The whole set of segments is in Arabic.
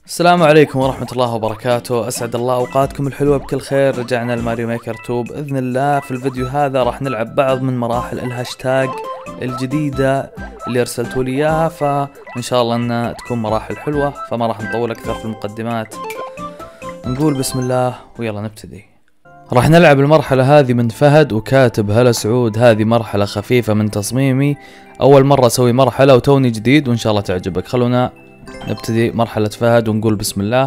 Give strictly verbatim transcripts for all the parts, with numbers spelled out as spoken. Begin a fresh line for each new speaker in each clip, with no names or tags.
السلام عليكم ورحمة الله وبركاته، أسعد الله أوقاتكم الحلوة بكل خير. رجعنا لماريو ميكر اتنين بإذن الله. في الفيديو هذا راح نلعب بعض من مراحل الهاشتاج الجديدة اللي أرسلتوا لي إياها، فإن شاء الله أنها تكون مراحل حلوة، فما راح نطول أكثر في المقدمات. نقول بسم الله ويلا نبتدي. راح نلعب المرحلة هذه من فهد وكاتب هلا سعود. هذه مرحلة خفيفة من تصميمي، أول مرة أسوي مرحلة وتوني جديد وإن شاء الله تعجبك. خلونا نبتدي مرحلة فهد ونقول بسم الله.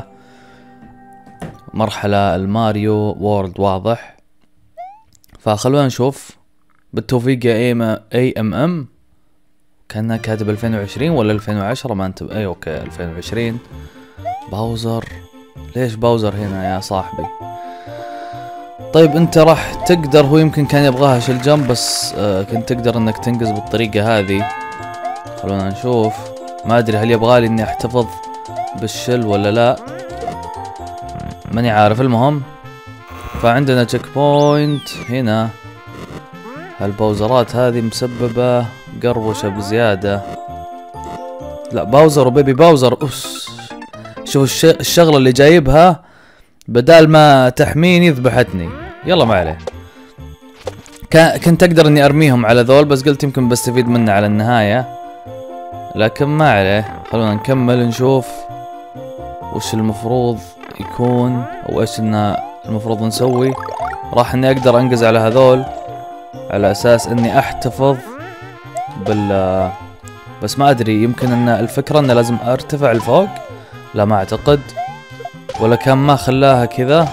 مرحلة الماريو وورلد واضح، فخلونا نشوف. بالتوفيق يا اي ام ام. كان كاتب ألفين وعشرين ولا ألفين وعشرة، ما انتبه. اي اوكي ألفين وعشرين. باوزر، ليش باوزر هنا يا صاحبي؟ طيب انت راح تقدر، هو يمكن كان يبغاها شيل جمب بس آه كنت تقدر انك تنقز بالطريقة هذه. خلونا نشوف. ما ادري هل يبغالي اني احتفظ بالشل ولا لا، ماني عارف. المهم فعندنا تشيك بوينت هنا. هالباوزرات هذه مسببة قروشة بزيادة. لا باوزر وبيبي باوزر. أوس شوف الش... الشغلة اللي جايبها، بدال ما تحميني ذبحتني. يلا ما عليه. ك... كنت اقدر اني ارميهم على ذول، بس قلت يمكن بستفيد منه على النهاية، لكن ما عليه. خلونا نكمل نشوف وش المفروض يكون او ايش إن المفروض نسوي. راح اني اقدر انقز على هذول على اساس اني احتفظ بال بس ما ادري، يمكن ان الفكرة انه لازم ارتفع لفوق. لا ما اعتقد، ولا كان ما خلاها كذا.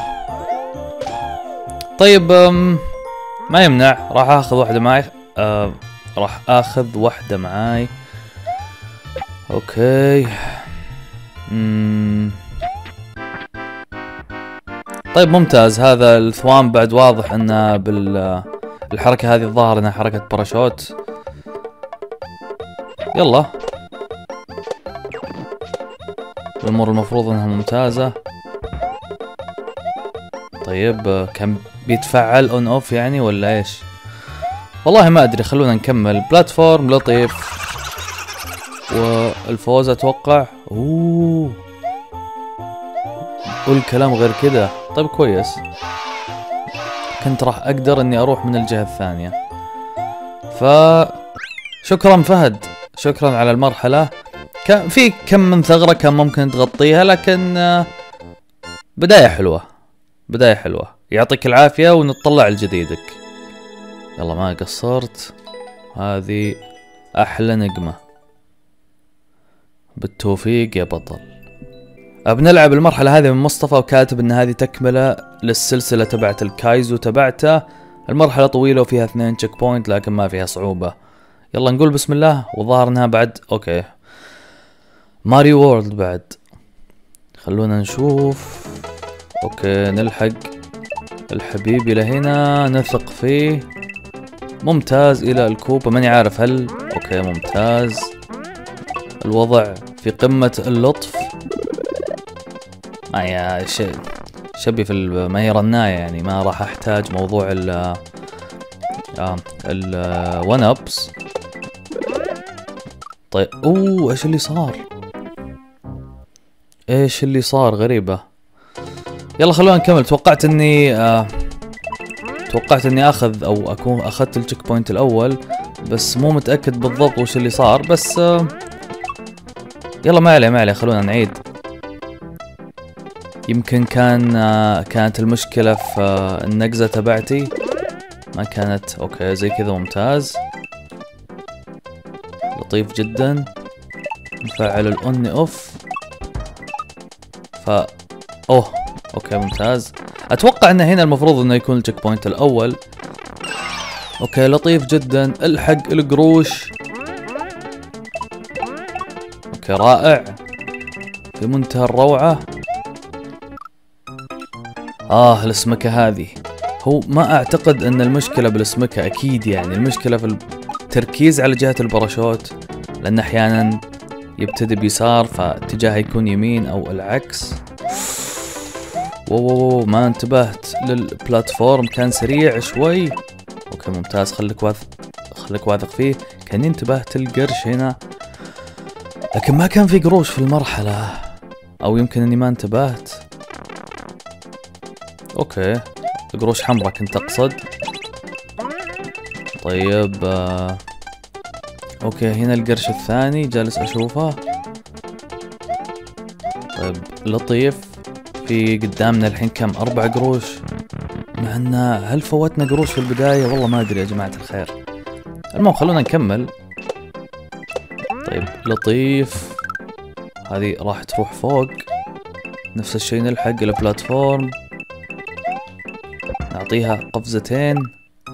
طيب ما يمنع، راح اخذ واحدة معي. آه راح اخذ واحدة معاي. اوكي. مم. طيب ممتاز. هذا الثوان بعد واضح انه بالحركة هذه الظاهر انها حركة باراشوت. يلا الامور المفروض انها ممتازة. طيب كان بيتفعل اون اوف يعني ولا ايش؟ والله ما ادري. خلونا نكمل. بلاتفورم لطيف والفوز اتوقع. اوه قول كلام غير كده. طيب كويس، كنت راح اقدر اني اروح من الجهة الثانية. ف شكرا فهد، شكرا على المرحلة. كان في كم من ثغرة كان ممكن تغطيها، لكن بداية حلوة، بداية حلوة. يعطيك العافية ونتطلع لجديدك. يلا ما قصرت، هذه احلى نقمة. بالتوفيق يا بطل. بنلعب المرحلة هذه من مصطفى وكاتب ان هذه تكملة للسلسلة تبعت الكايزو تبعته. المرحلة طويلة وفيها اثنين تشيك بوينت لكن ما فيها صعوبة. يلا نقول بسم الله. وظهر انها بعد اوكي ماريو وورلد بعد. خلونا نشوف. اوكي نلحق الحبيب الى هنا، نثق فيه. ممتاز. الى الكوبا، ماني عارف هل اوكي ممتاز. الوضع في قمة اللطف. ما يا ش... شبي في ال... ما هي رناية يعني، ما راح احتاج موضوع ال اه ال ون ابس. طيب اوه ايش اللي صار؟ ايش اللي صار؟ غريبة. يلا خلونا نكمل. توقعت اني آه... توقعت اني اخذ او اكون اخذت التشيك بوينت الاول، بس مو متأكد بالضبط وش اللي صار. بس آه... يلا ما عليه ما عليه. خلونا نعيد. يمكن كان آه كانت المشكلة في آه النقزة تبعتي، ما كانت اوكي زي كذا. ممتاز لطيف جدا. نفعل الاون اوف. ف اوه اوكي ممتاز. اتوقع ان هنا المفروض انه يكون التشيك بوينت الاول. اوكي لطيف جدا. الحق القروش. اوكي رائع، في منتهى الروعة. اه الاسمكة هذه، هو ما اعتقد ان المشكلة بالاسمكة اكيد، يعني المشكلة في التركيز على جهة الباراشوت، لان احيانا يبتدي بيسار فاتجاهه يكون يمين او العكس. واو ما انتبهت للبلاتفورم، كان سريع شوي. اوكي ممتاز. خليك واثق، خليك واثق فيه. كان انتبهت القرش هنا، لكن ما كان في قروش في المرحلة. او يمكن اني ما انتبهت. اوكي قروش حمراء كنت اقصد. طيب آه. اوكي هنا القرش الثاني جالس اشوفه. طيب لطيف. في قدامنا الحين كم؟ اربع قروش. مع ان هل فوتنا قروش في البداية؟ والله ما ادري يا جماعة الخير. المهم خلونا نكمل. طيب لطيف. هذه راح تروح فوق. نفس الشيء نلحق البلاتفورم، نعطيها قفزتين.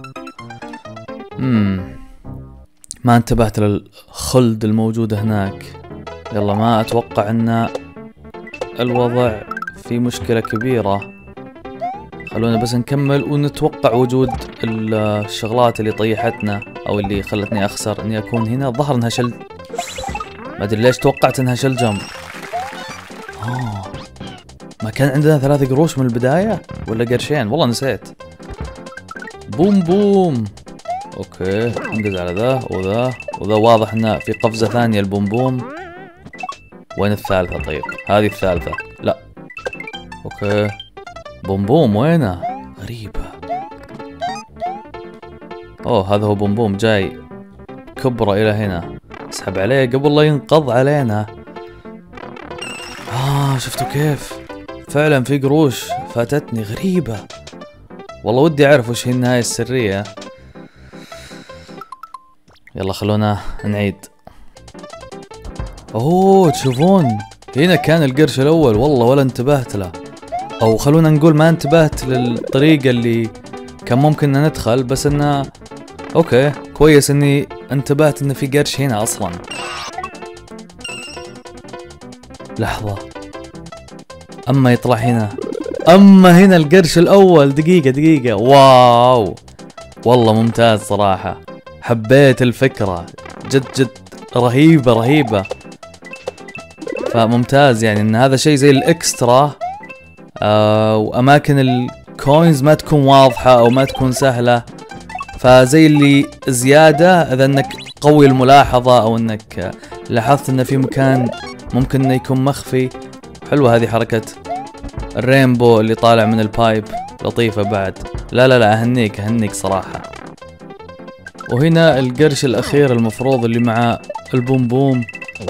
امم ما انتبهت للخلد الموجودة هناك. يلا ما اتوقع ان الوضع في مشكلة كبيرة. خلونا بس نكمل ونتوقع وجود الشغلات اللي طيحتنا او اللي خلتني اخسر اني اكون هنا. ظهر انها شل، ما ادري ليش توقعت انها شل جمب. آه. ما كان عندنا ثلاث قروش من البداية ولا قرشين؟ والله نسيت. بوم بوم. اوكي انقز على ذا وذا وذا. واضح انه في قفزة ثانية البوم بوم. وين الثالثة؟ طيب هذه الثالثة. لا اوكي بوم بوم وينه؟ غريبة. اوه هذا هو بوم بوم جاي كبره الى هنا. اسحب عليه قبل لا ينقض علينا. آه شفتوا كيف؟ فعلا في قروش فاتتني. غريبة والله. ودي اعرف وش هي النهاية السرية. يلا خلونا نعيد. اوه تشوفون هنا كان القرش الاول والله ولا انتبهت له. او خلونا نقول ما انتبهت للطريقة اللي كان ممكن ندخل، بس انه اوكي كويس اني انتبهت ان في قرش هنا اصلا. لحظة، اما يطلع هنا، اما هنا القرش الاول. دقيقة دقيقة. واو والله ممتاز صراحة. حبيت الفكرة جد جد رهيبة رهيبة. فممتاز يعني ان هذا شيء زي الاكسترا. آه واماكن الكوينز ما تكون واضحة او ما تكون سهلة، فزي اللي زيادة اذا انك قوي الملاحظة او انك لاحظت ان في مكان ممكن انه يكون مخفي. حلوة هذه حركة الرينبو اللي طالع من البايب، لطيفة بعد. لا لا لا اهنيك اهنيك صراحة. وهنا القرش الاخير المفروض اللي مع البوم بوم.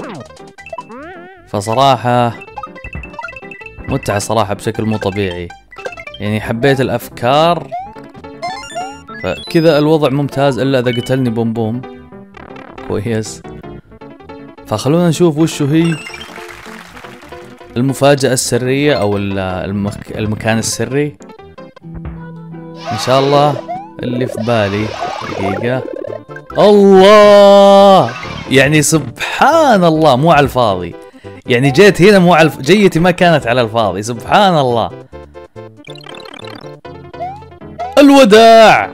فصراحة متعة صراحة بشكل مو طبيعي. يعني حبيت الافكار، فكذا الوضع ممتاز الا اذا قتلني بوم بوم. كويس. فخلونا نشوف وشو هي المفاجأة السرية او المك... المكان السري. ان شاء الله اللي في بالي. دقيقة. الله، يعني سبحان الله مو على الفاضي. يعني جيت هنا مو على الف... جيتي ما كانت على الفاضي. سبحان الله. الوداع.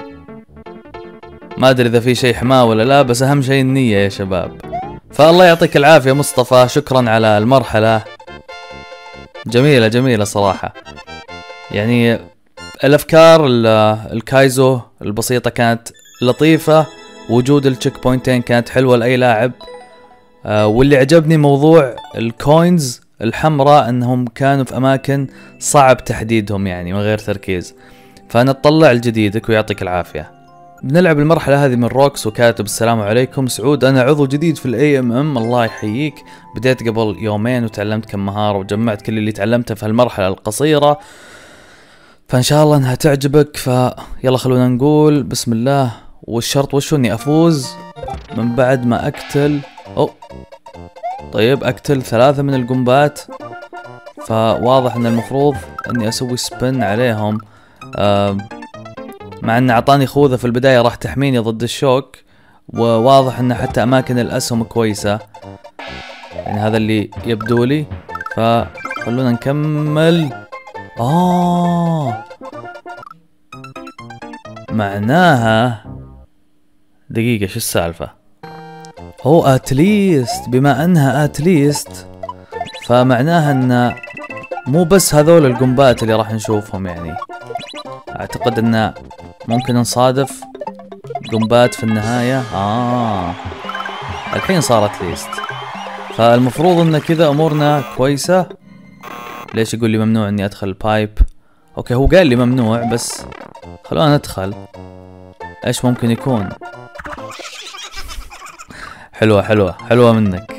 ما ادري اذا في شيء حماه ولا لا، بس اهم شيء النية يا شباب. فالله يعطيك العافية مصطفى، شكرا على المرحلة. جميلة جميلة صراحة. يعني الافكار الكايزو البسيطة كانت لطيفة. وجود التشيك بوينتين كانت حلوة لأي لاعب. آه واللي عجبني موضوع الكوينز الحمراء انهم كانوا في اماكن صعب تحديدهم يعني من غير تركيز. فنطلع لجديدك ويعطيك العافية. بنلعب المرحلة هذه من روكس وكاتب السلام عليكم سعود، انا عضو جديد في الاي ام ام. الله يحييك. بديت قبل يومين وتعلمت كم مهارة وجمعت كل اللي تعلمته في هالمرحلة القصيرة، فان شاء الله انها تعجبك. فيلا خلونا نقول بسم الله. والشرط وشو؟ اني افوز من بعد ما اقتل. أو طيب اقتل ثلاثة من القنبات، فواضح ان المفروض اني اسوي سبن عليهم. آه مع ان اعطاني خوذة في البداية راح تحميني ضد الشوك، وواضح ان حتى اماكن الاسهم كويسة، يعني هذا اللي يبدو لي. فخلونا نكمل. آه معناها دقيقة شو السالفة؟ هو اتليست، بما انها اتليست فمعناها ان مو بس هذول القنبات اللي راح نشوفهم. يعني اعتقد ان ممكن نصادف قنبات في النهاية. اه الحين صارت ليست. فالمفروض ان كذا امورنا كويسة. ليش يقول لي ممنوع اني ادخل بايب؟ اوكي هو قال لي ممنوع، بس خلونا ندخل. ايش ممكن يكون؟ حلوة حلوة حلوة منك.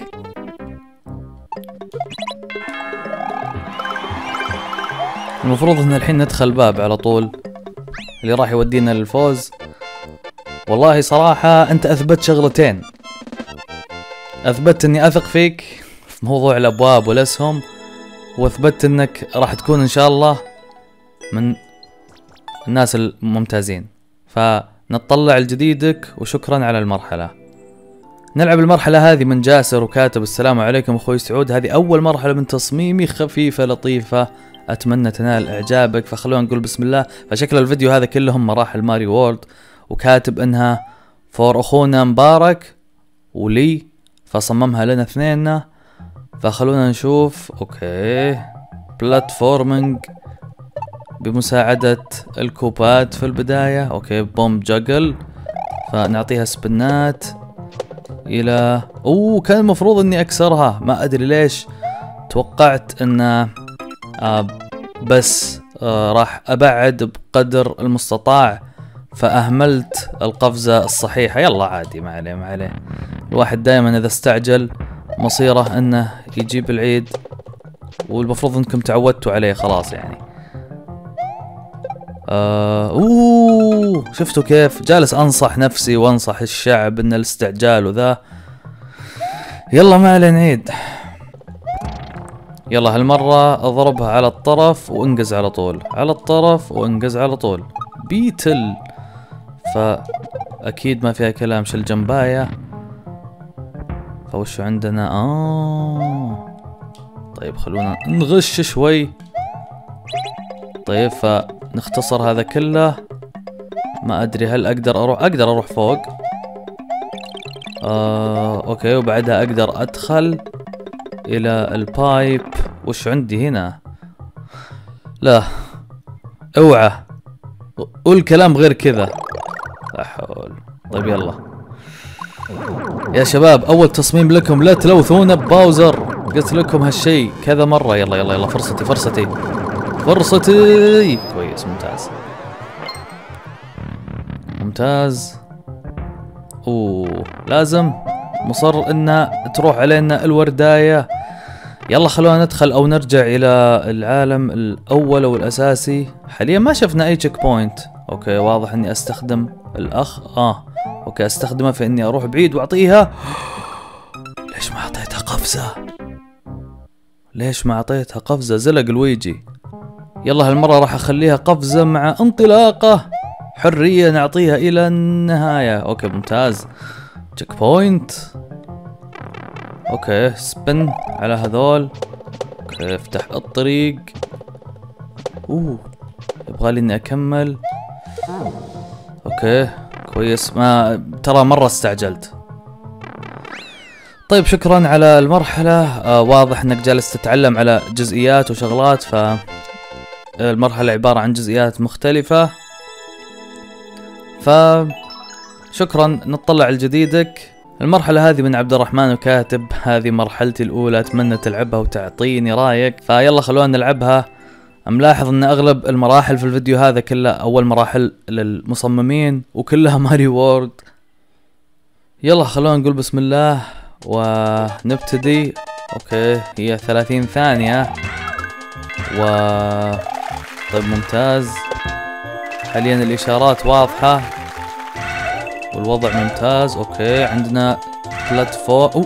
المفروض ان الحين ندخل باب على طول اللي راح يودينا للفوز. والله صراحة انت اثبت شغلتين. اثبت اني اثق فيك في موضوع الابواب والاسهم، واثبت انك راح تكون ان شاء الله من الناس الممتازين. فنطلع لجديدك وشكرا على المرحلة. نلعب المرحلة هذه من جاسر وكاتب السلام عليكم اخوي سعود. هذه اول مرحلة من تصميمي، خفيفة لطيفة، اتمنى تنال اعجابك. فخلونا نقول بسم الله. فشكل الفيديو هذا كلهم مراحل ماري وورد، وكاتب انها فور اخونا مبارك ولي، فصممها لنا اثنيننا. فخلونا نشوف. اوكي بلاتفورمينج بمساعدة الكوبات في البداية. اوكي بوم جاجل، فنعطيها سبنات الى اوه كان المفروض اني اكسرها، ما ادري ليش. توقعت ان آه بس آه راح ابعد بقدر المستطاع، فاهملت القفزة الصحيحة. يلا عادي، ما عليه ما عليه. الواحد دائما اذا استعجل مصيره انه يجيب العيد، والمفروض انكم تعودتوا عليه خلاص يعني. آه اوه شفتوا كيف جالس انصح نفسي وانصح الشعب ان الاستعجال وذا. يلا ما عليه نعيد. يلا هالمرة اضربها على الطرف وانقز على طول، على الطرف وانقز على طول. بيتل، فاكيد ما فيها كلام. شل جنبايا. فوش عندنا؟ اه طيب خلونا نغش شوي. طيب فنختصر هذا كله. ما ادري هل اقدر اروح اقدر اروح فوق. آه اوكي، وبعدها اقدر ادخل الى البايب. وش عندي هنا؟ لا اوعى قول كلام غير كذا. لا حول. طيب يلا يا شباب، اول تصميم لكم، لا تلوثونا بباوزر. قلت لكم هالشيء كذا مرة. يلا يلا يلا فرصتي فرصتي فرصتي. كويس ممتاز ممتاز. اوه لازم مصر ان تروح علينا الورداية. يلا خلونا ندخل او نرجع الى العالم الاول والاساسي. حاليا ما شفنا اي تشيك بوينت. اوكي واضح اني استخدم الاخ. اه اوكي استخدمه في اني اروح بعيد واعطيها. ليش ما اعطيتها قفزة؟ ليش ما اعطيتها قفزة؟ زلق لويجي. يلا هالمرة راح اخليها قفزة مع انطلاقة حرية، نعطيها الى النهاية. اوكي ممتاز. تشيك بوينت. اوكي سبن على هذول. اوكي افتح الطريق. اوه يبغالي اني اكمل. اوكي كويس. ما ترى مرة استعجلت. طيب شكرا على المرحلة. آه واضح انك جالس تتعلم على جزئيات وشغلات، ف المرحلة عبارة عن جزئيات مختلفة. فشكرا. نطلع لجديدك. المرحلة هذه من عبد الرحمن وكاتب هذه مرحلتي الأولى، أتمنى تلعبها وتعطيني رأيك. فيلا خلونا نلعبها. ملاحظ أن أغلب المراحل في الفيديو هذا كلها أول مراحل للمصممين وكلها ماري وورد. يلا خلونا نقول بسم الله ونبتدي. أوكي هي ثلاثين ثانية و طيب ممتاز. حاليا الإشارات واضحة والوضع ممتاز. اوكي عندنا بلاتفورم.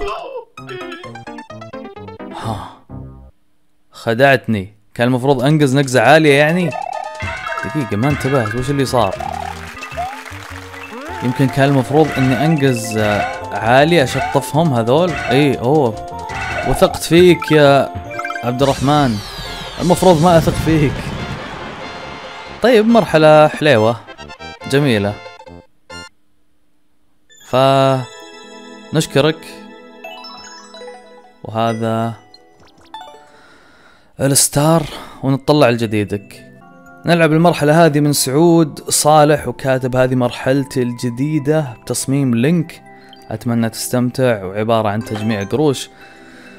ها خدعتني، كان المفروض انقز نقزة عالية يعني. دقيقة ما انتبهت وش اللي صار. يمكن كان المفروض اني انقز عالية اشطفهم هذول. اي اوه وثقت فيك يا عبد الرحمن، المفروض ما اثق فيك. طيب مرحلة حليوة جميلة، فنشكرك. وهذا الستار ونطلع لجديدك. نلعب المرحلة هذه من سعود صالح وكاتب هذه مرحلتي الجديدة بتصميم لينك، أتمنى تستمتع. وعبارة عن تجميع قروش.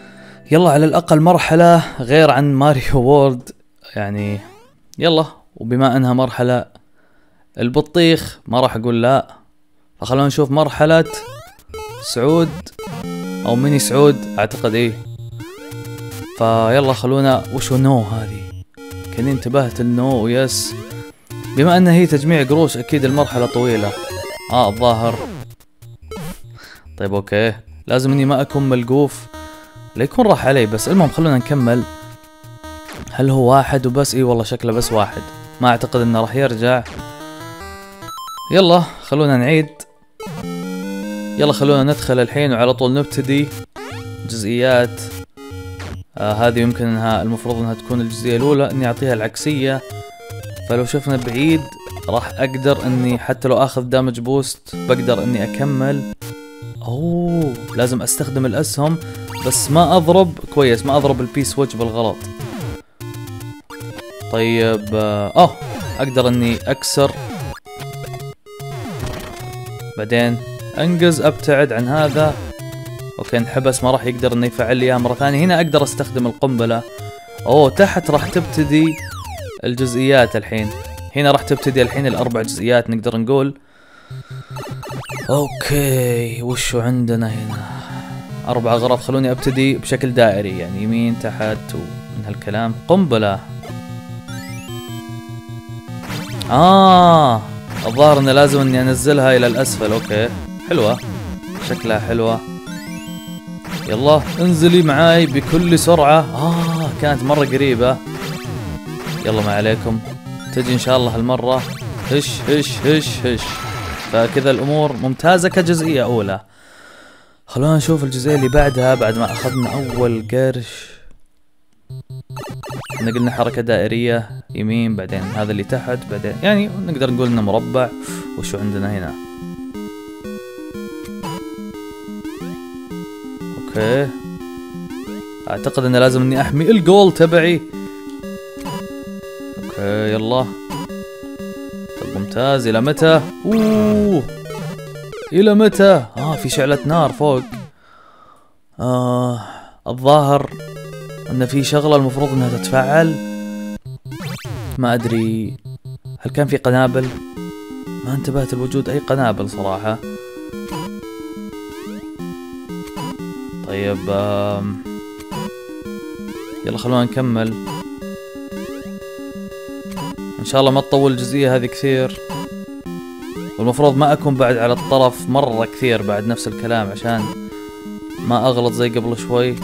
يلا على الاقل مرحلة غير عن ماريو وورد يعني. يلا، وبما انها مرحلة البطيخ ما راح اقول لا، فخلونا نشوف مرحلة سعود او ميني سعود اعتقد ايه. فيلا خلونا. وشو نو هذه؟ كني انتبهت النو. يس، بما انها هي تجميع قروش اكيد المرحلة طويلة. اه الظاهر. طيب اوكي، لازم اني ما اكون ملقوف ليكون راح علي. بس المهم خلونا نكمل. هل هو واحد وبس؟ اي والله شكله بس واحد، ما اعتقد انه راح يرجع. يلا خلونا نعيد. يلا خلونا ندخل الحين وعلى طول نبتدي جزئيات. آه هذه يمكن انها المفروض انها تكون الجزئية الاولى، اني اعطيها العكسية. فلو شفنا بعيد راح اقدر اني حتى لو اخذ دامج بوست بقدر اني اكمل. اوه لازم استخدم الاسهم بس ما اضرب كويس، ما اضرب البي سويتش بالغلط. طيب اه اقدر اني اكسر بعدين انقز ابتعد عن هذا. اوكي انحبس، ما راح يقدر انه يفعل لي اياها مرة ثانية. هنا اقدر استخدم القنبلة. اوه تحت راح تبتدي الجزئيات الحين. هنا راح تبتدي الحين الاربع جزئيات نقدر نقول. اوكي وشو عندنا هنا؟ اربع غرف. خلوني ابتدي بشكل دائري يعني يمين تحت ومن هالكلام. قنبلة. اه الظاهر انه لازم اني انزلها الى الاسفل. اوكي حلوة، شكلها حلوة. يلا انزلي معاي بكل سرعة. اه كانت مرة قريبة. يلا ما عليكم، تجي ان شاء الله هالمرة. هش هش هش هش. فكذا الامور ممتازة كجزئية اولى. خلونا نشوف الجزئية اللي بعدها. بعد ما اخذنا اول قرش احنا قلنا حركة دائرية يمين، بعدين هذا اللي تحت، بعدين يعني نقدر نقول انه مربع. وشو عندنا هنا؟ اوكي اعتقد انه لازم اني احمي الجول تبعي. اوكي يلا. طب ممتاز. الى متى؟ اوه الى متى؟ اه في شعلة نار فوق. آه الظاهر ان في شغلة المفروض انها تتفعل. ما ادري هل كان في قنابل؟ ما انتبهت لوجود اي قنابل صراحة. طيب آم. يلا خلونا نكمل. ان شاء الله ما تطول الجزئية هذه كثير، والمفروض ما اكون بعد على الطرف مرة كثير بعد نفس الكلام عشان ما اغلط زي قبل شوي.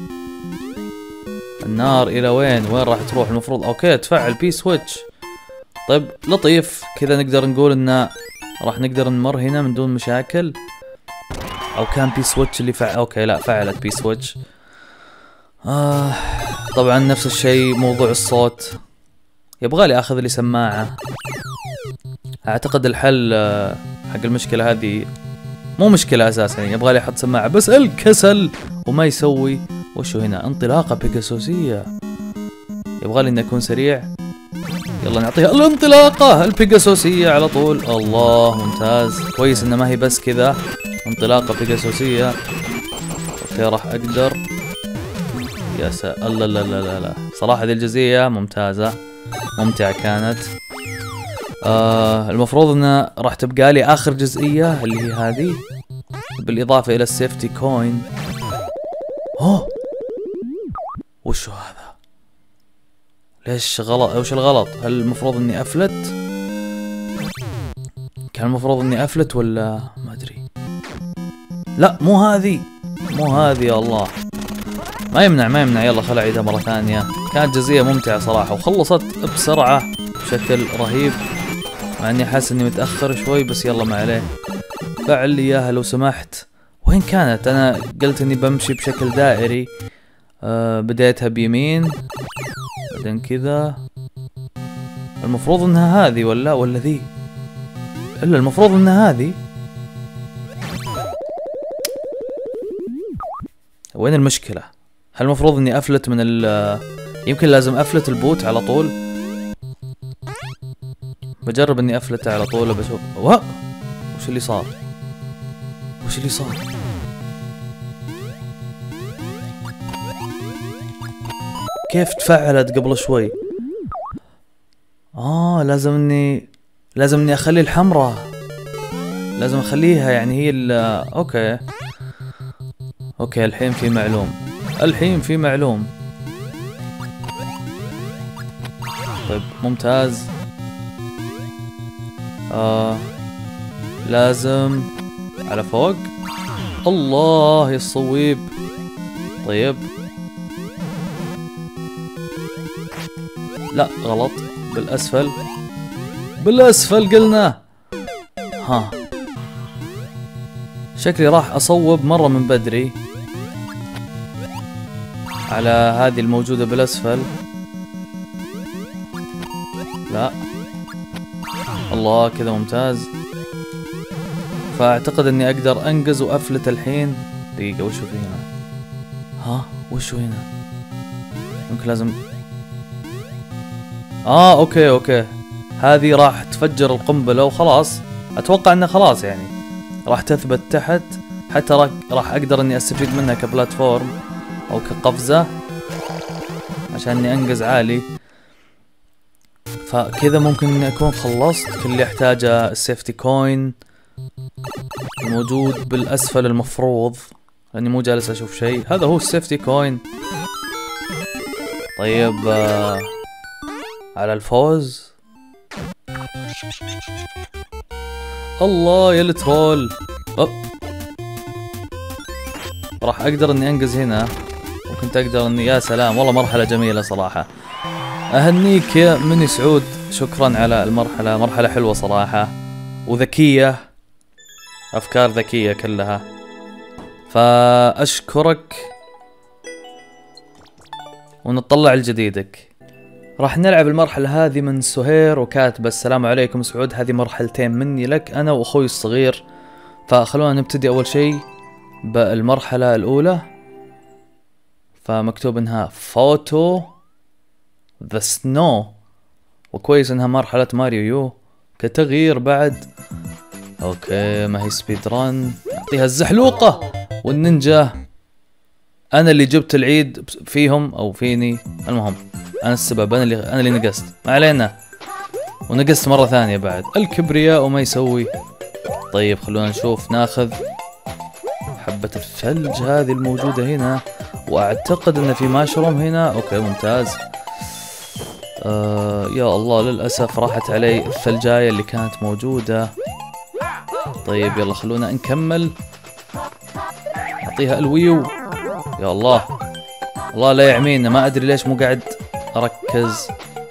النار الى وين؟ وين راح تروح المفروض؟ اوكي تفعل بي سويتش. طيب لطيف كذا، نقدر نقول انه راح نقدر نمر هنا من دون مشاكل. او كان بي سويتش اللي فعل. اوكي لا فعلت بي سويتش. آه طبعا نفس الشيء موضوع الصوت. يبغالي اخذ لي سماعة. اعتقد الحل حق المشكلة هذه مو مشكلة اساسا، يعني يبغالي احط سماعة بس الكسل وما يسوي. وشو هنا؟ انطلاقة بيجاسوسية. يبغالي اني اكون سريع. يلا نعطيها الانطلاقة البيجاسوسية على طول. الله ممتاز، كويس انه ما هي بس كذا انطلاقة بيجاسوسية. اوكي راح اقدر. يا سا لا لا لا لا لا صراحة هذه الجزئية ممتازة ممتعة كانت. آه المفروض انه راح تبقى لي اخر جزئية اللي هي هذه، بالاضافة الى السيفتي كوين. اوه وشو هذا؟ ليش غلط؟ وش الغلط؟ هل المفروض اني افلت؟ كان المفروض اني افلت ولا ما ادري. لا مو هذه، مو هذه. يا الله ما يمنع ما يمنع. يلا خل اعيدها مرة ثانية. كانت جزئية ممتعة صراحة وخلصت بسرعة بشكل رهيب، مع اني حاسس اني متأخر شوي بس يلا ما عليه. فعل لي اياها لو سمحت. وين كانت؟ انا قلت اني بمشي بشكل دائري. آه بديتها بيمين بعدين كذا. المفروض انها هذه ولا ولا ذي؟ الا المفروض انها هذه. وين المشكلة؟ هل المفروض اني افلت من ال يمكن لازم افلت البوت على طول؟ بجرب اني افلته على طول بشوف. وا وش اللي صار؟ وش اللي صار؟ كيف تفعلت قبل شوي؟ اه لازم اني لازم اني اخلي الحمراء، لازم اخليها يعني هي ال اوكي اوكي الحين في معلوم، الحين في معلوم. طيب ممتاز. آه لازم على فوق. الله يا الصويب. طيب لا غلط، بالاسفل بالاسفل قلنا. ها شكلي راح اصوب مرة من بدري على هذه الموجودة بالاسفل. لا الله كذا ممتاز. فاعتقد اني اقدر انقز وافلت الحين. دقيقة وشو في هنا؟ ها وشو هنا؟ ممكن لازم اه اوكي اوكي هذه راح تفجر القنبلة وخلاص. اتوقع انه خلاص يعني راح تثبت تحت، حتى راح راح اقدر اني استفيد منها كبلاتفورم او كقفزة عشان اني انقز عالي. فكذا ممكن اني اكون خلصت كل اللي احتاجه. السيفتي كوين موجود بالاسفل المفروض، لاني مو جالس اشوف شيء. هذا هو السيفتي كوين. طيب آه على الفوز. الله يا الترول. أوه. راح اقدر اني انقز هنا، وكنت اقدر اني يا سلام والله مرحلة جميلة صراحة. اهنيك يا مني سعود، شكرا على المرحلة، مرحلة حلوة صراحة وذكية، افكار ذكية كلها، فاشكرك. ونطلع لجديدك. راح نلعب المرحلة هذه من سهير وكاتبة السلام عليكم سعود، هذه مرحلتين مني لك انا واخوي الصغير. فخلونا نبتدي اول شيء بالمرحلة الاولى. فمكتوب انها فوتو ذا سنو، وكويس انها مرحلة ماريو يو كتغيير بعد. اوكي ما هي سبيد ران. اعطيها الزحلوقة والنينجا. انا اللي جبت العيد فيهم او فيني، المهم انا السبب، انا اللي انا اللي نقصت، ما علينا. ونقصت مرة ثانية بعد. الكبرياء وما يسوي. طيب خلونا نشوف، ناخذ حبة الثلج هذه الموجودة هنا، واعتقد ان في ماشروم هنا. اوكي ممتاز. آه يا الله للأسف راحت علي الثلجاية اللي كانت موجودة. طيب يلا خلونا نكمل. اعطيها الويو. يا الله الله لا يعمينا، ما ادري ليش مو قاعد اركز،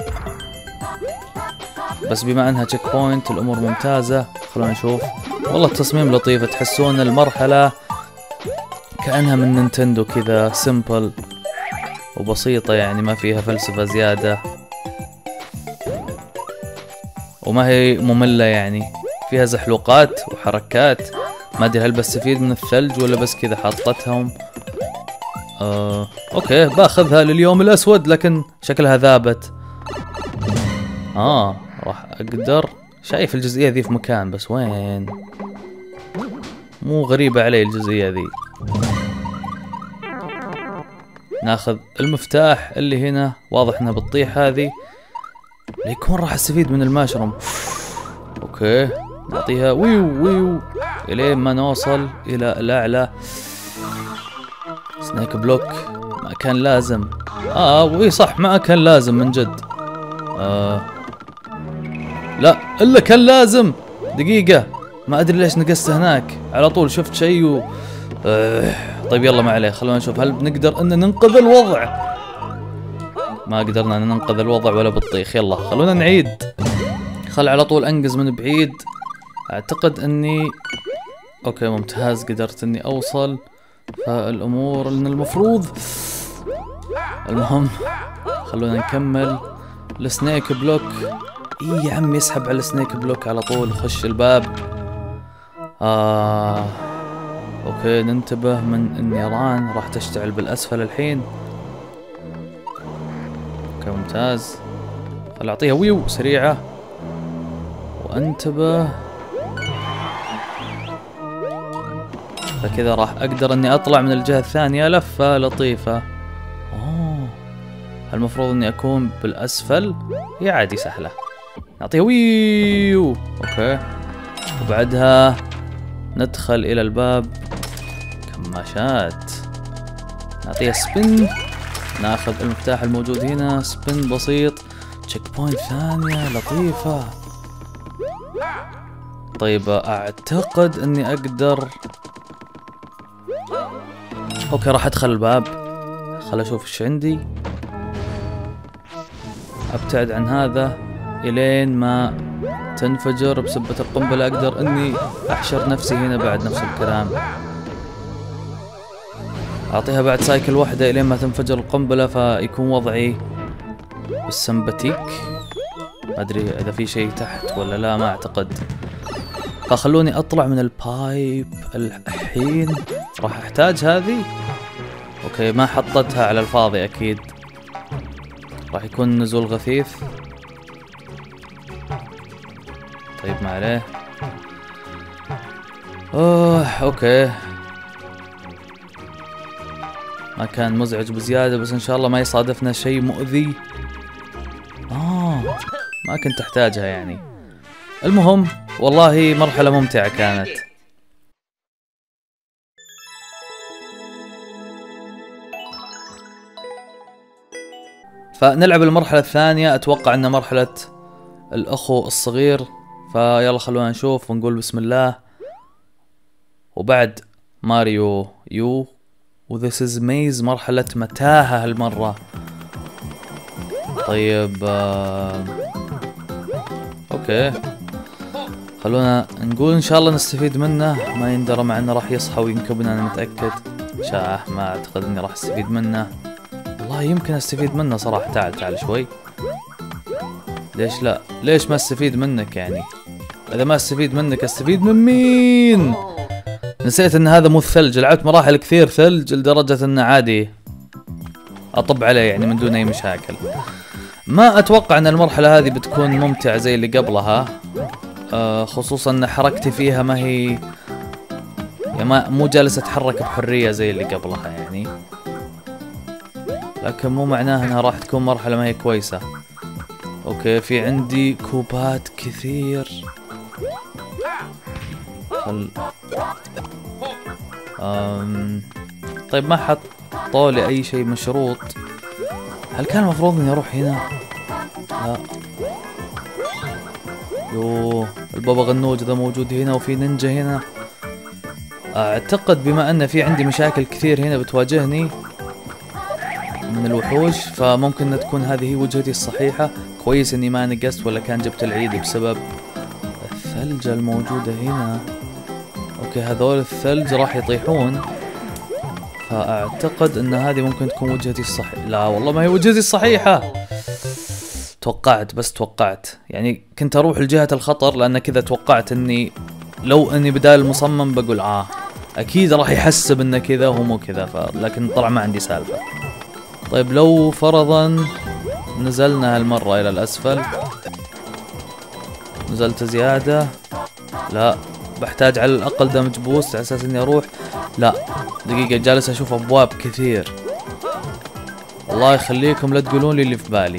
بس بما انها تشيك بوينت الامور ممتازة. خلونا نشوف. والله التصميم لطيف، تحسون المرحلة كأنها من نينتندو كذا، سيمبل وبسيطة يعني، ما فيها فلسفة زيادة وما هي مملة يعني. فيها زحلوقات وحركات، ما ادري هل بستفيد من الثلج ولا بس كذا حاطتهم. آه، اوكي باخذها لليوم الاسود، لكن شكلها ذابت. اه راح اقدر، شايف الجزئية ذي في مكان، بس وين؟ مو غريبة علي الجزئية ذي. ناخذ المفتاح اللي هنا، واضح انها بتطيح هذه، ليكون راح استفيد من الماشروم. اوكي نعطيها ويو ويو الين ما نوصل الى الاعلى. سنيك بلوك ما كان لازم. اه وي صح ما كان لازم من جد. آه لا الا كان لازم. دقيقة ما ادري ليش نقصت هناك، على طول شفت شيء و... آه طيب يلا ما عليه، خلونا نشوف هل بنقدر ان ننقذ الوضع. ما قدرنا ان ننقذ الوضع ولا بالطيخ. يلا خلونا نعيد. خل على طول انقز من بعيد. اعتقد اني اوكي ممتاز، قدرت اني اوصل. فالامور ان المفروض، المهم خلونا نكمل. السنيك بلوك. اي يا عم يسحب على السنيك بلوك على طول. خش الباب. آه اوكي ننتبه من النيران، راح تشتعل بالاسفل الحين. اوكي ممتاز. خل اعطيها ويو سريعة وانتبه. فكذا راح اقدر اني اطلع من الجهة الثانية. لفة لطيفة. اوه المفروض اني اكون بالاسفل. هي عادي سهلة. نعطيها ويو. اوكي. وبعدها ندخل الى الباب. كماشات. نعطيها سبين. ناخذ المفتاح الموجود هنا. سبين بسيط. تشيك بوينت ثانية لطيفة. طيب اعتقد اني اقدر. اوكي راح ادخل الباب. خل اشوف ايش عندي. ابتعد عن هذا الين ما تنفجر بسبة القنبلة. اقدر اني احشر نفسي هنا بعد نفس الكلام. اعطيها بعد سايكل واحدة الين ما تنفجر القنبلة فيكون وضعي بالسمباتيك. ما ادري اذا في شيء تحت ولا لا، ما اعتقد. فخلوني اطلع من البايب الحين. راح احتاج هذه. اوكي ما حطتها على الفاضي اكيد. راح يكون نزول غثيث. طيب ما عليه. اوه اوكي. ما كان مزعج بزيادة بس ان شاء الله ما يصادفنا شيء مؤذي. اه ما كنت احتاجها يعني. المهم والله مرحلة ممتعة كانت. فنلعب المرحلة الثانية. اتوقع ان مرحلة الاخو الصغير. فيلا خلونا نشوف ونقول بسم الله. وبعد ماريو يو وذيس از ميز مرحلة متاهة هالمرة. طيب آه... اوكي خلونا نقول ان شاء الله نستفيد منه. ما يندرى مع انه راح يصحى وينكبنا انا متأكد. شاح ما اعتقد اني راح استفيد منه. والله يمكن استفيد منه صراحة. تعال تعال شوي. ليش لا؟ ليش ما استفيد منك يعني؟ اذا ما استفيد منك استفيد من مين؟ نسيت ان هذا مو الثلج. لعبت مراحل كثير ثلج لدرجة انه عادي اطب عليه يعني من دون اي مشاكل. ما اتوقع ان المرحلة هذه بتكون ممتعة زي اللي قبلها. آه خصوصا ان حركتي فيها ما هي يعني ما مو جالس اتحرك بحرية زي اللي قبلها يعني. لكن مو معناه انها راح تكون مرحلة ما هي كويسة. اوكي في عندي كوبات كثير. خل... أم... طيب ما حطوا لي اي شيء مشروط. هل كان المفروض اني اروح هنا؟ لا. يوه البابا غنوج ذا موجود هنا وفي نينجا هنا. اعتقد بما ان في عندي مشاكل كثير هنا بتواجهني من الوحوش فممكن ان تكون هذه هي وجهتي الصحيحة. كويس اني ما نقصت ولا كان جبت العيد بسبب الثلج الموجودة هنا. اوكي هذول الثلج راح يطيحون. فاعتقد ان هذه ممكن تكون وجهتي الصحيحة. لا والله ما هي وجهتي الصحيحة. توقعت بس توقعت يعني كنت اروح لجهة الخطر لان كذا توقعت اني لو اني بدال المصمم بقول اه اكيد راح يحسب انه كذا وهو مو كذا. لكن طلع ما عندي سالفة. طيب لو فرضا نزلنا هالمرة الى الاسفل. نزلت زيادة. لا بحتاج على الاقل دمج بوست على اساس اني اروح. لا دقيقة جالس اشوف ابواب كثير. الله يخليكم لا تقولون لي اللي في بالي.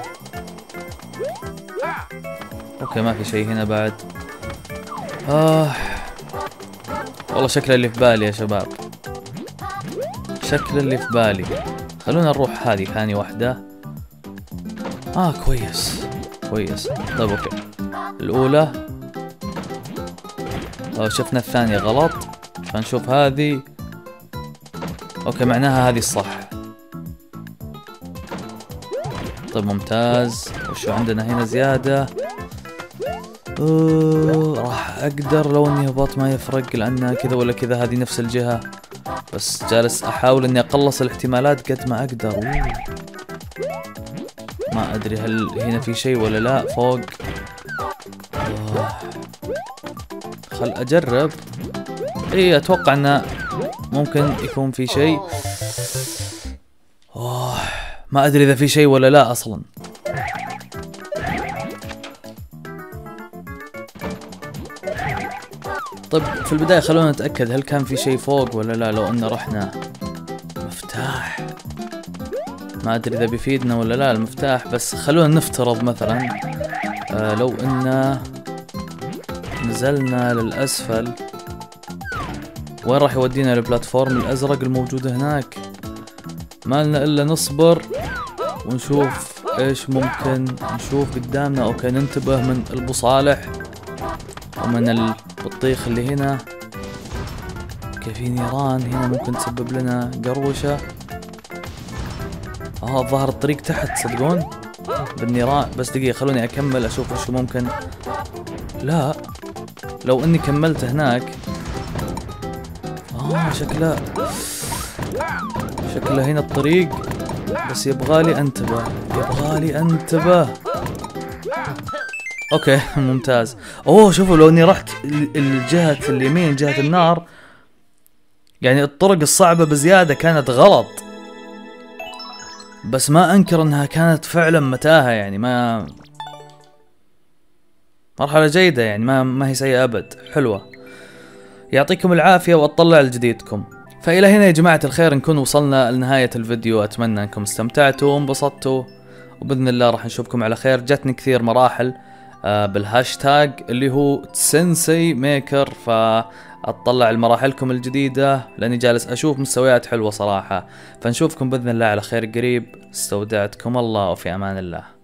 اوكي ما في شيء هنا بعد. آه والله شكل اللي في بالي يا شباب. شكل اللي في بالي. خلونا نروح هذه ثاني واحدة. اه كويس كويس. طيب اوكي الاولى. آه شفنا الثانية غلط فنشوف هذه. اوكي معناها هذه الصح. طيب ممتاز. وشو عندنا هنا زيادة؟ أوه راح اقدر لو اني هبط ما يفرق لانها كذا ولا كذا هذه نفس الجهة. بس جالس احاول اني اقلص الاحتمالات قد ما اقدر. أوه. ما ادري هل هنا في شيء ولا لا فوق. أوه. خل اجرب. اي اتوقع انه ممكن يكون في شيء. أوه. ما ادري اذا في شيء ولا لا اصلا. طيب في البداية خلونا نتأكد هل كان في شيء فوق ولا لا. لو ان رحنا مفتاح ما ادري اذا بيفيدنا ولا لا المفتاح، بس خلونا نفترض مثلا آه لو ان نزلنا للاسفل وين راح يودينا؟ البلاتفورم الازرق الموجود هناك. ما لنا الا نصبر ونشوف ايش ممكن نشوف قدامنا. اوكي ننتبه من البصالح ومن البطيخ اللي هنا. اوكي في نيران هنا ممكن تسبب لنا قروشة. اه ظهر الطريق تحت صدقون بالنيران. بس دقيقة خلوني اكمل اشوف وش ممكن. لا لو اني كملت هناك. اه شكله شكله هنا الطريق، بس يبغالي انتبه يبغالي انتبه. اوكي ممتاز. اوه شوفوا لو اني رحت الجهة اليمين جهة النار، يعني الطرق الصعبة بزيادة كانت غلط، بس ما انكر انها كانت فعلا متاهة. يعني ما مرحلة جيدة، يعني ما ما هي سيئة ابد، حلوة. يعطيكم العافية واطلع لجديدكم. فإلى هنا يا جماعة الخير نكون وصلنا لنهاية الفيديو. أتمنى أنكم استمتعتوا وانبسطتوا، وبإذن الله راح نشوفكم على خير. جتني كثير مراحل آه بالهاشتاج اللي هو سينسي ميكر، فأطلع لمراحلكم الجديدة لأني جالس أشوف مستويات حلوة صراحة. فنشوفكم بإذن الله على خير قريب. استودعتكم الله وفي أمان الله.